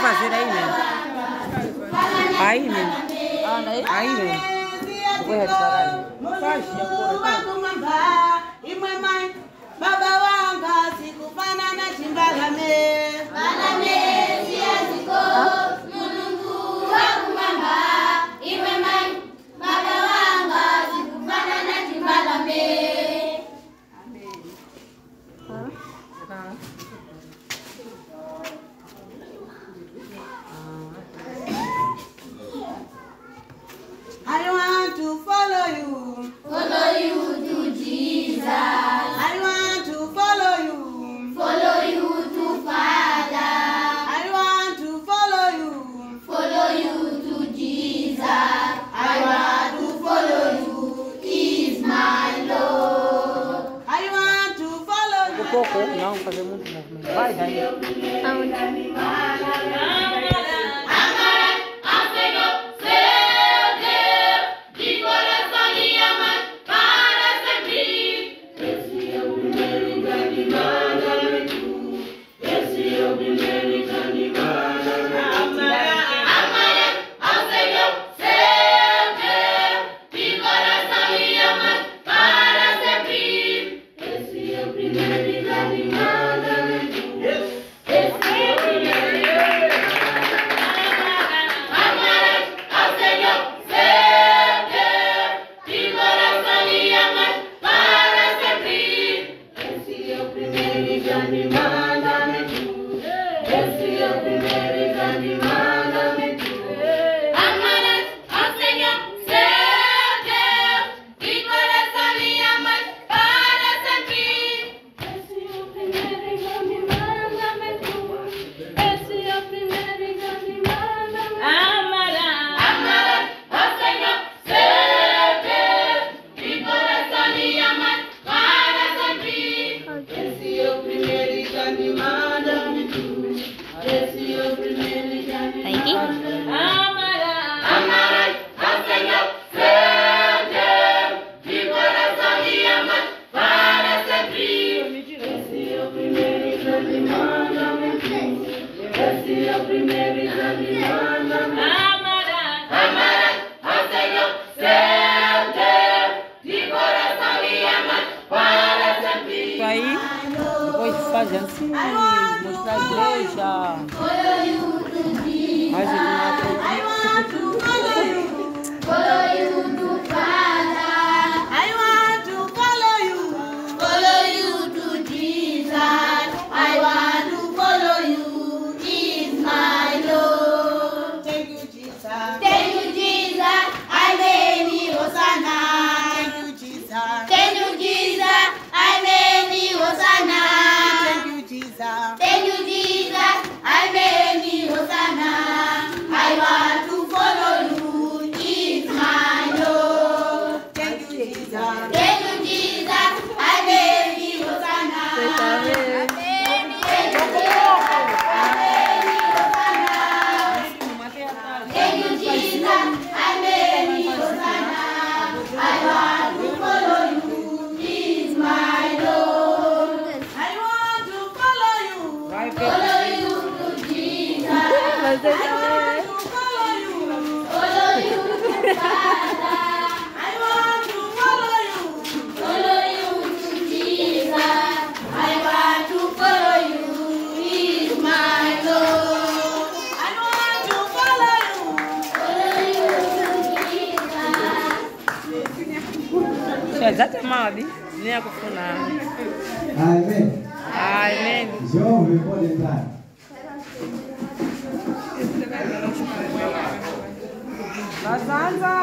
fazer aí mesmo. Aí mesmo. Aí mesmo. Vou retirar. Faz, Baba wanga sikufana na chimbalame balame siaziko mulungu wakumamba iwe mai baba wanga sikufana na chimbalame. I want to follow you to Jesus. I want to follow you to Father. I want to follow you to Jesus. I want to follow you, is my Lord. I want to follow you. pouco, não, fazer muito movimento. Vai, daí. Fazendo assim, mostrar a igreja. Mas eu exatamente, nem a cofuna. Amém. Amém. Jovem pode entrar. Lazanza.